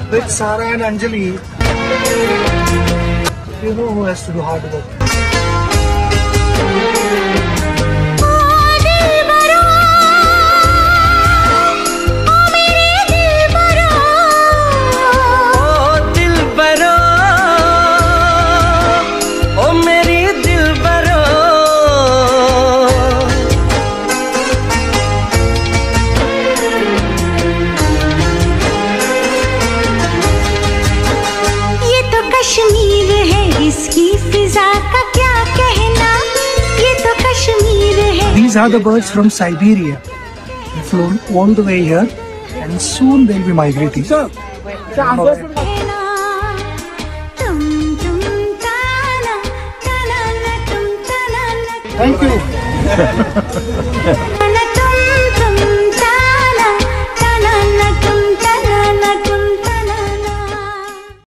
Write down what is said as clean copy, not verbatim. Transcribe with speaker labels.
Speaker 1: with Sarah and Anjali, you know who has to do hard work.
Speaker 2: Kashmir है, इसकी फिजा का क्या कहना, ये तो कश्मीर है।
Speaker 1: These are the birds from Siberia. They flown all the way here, and soon they'll be migrating. Thank you.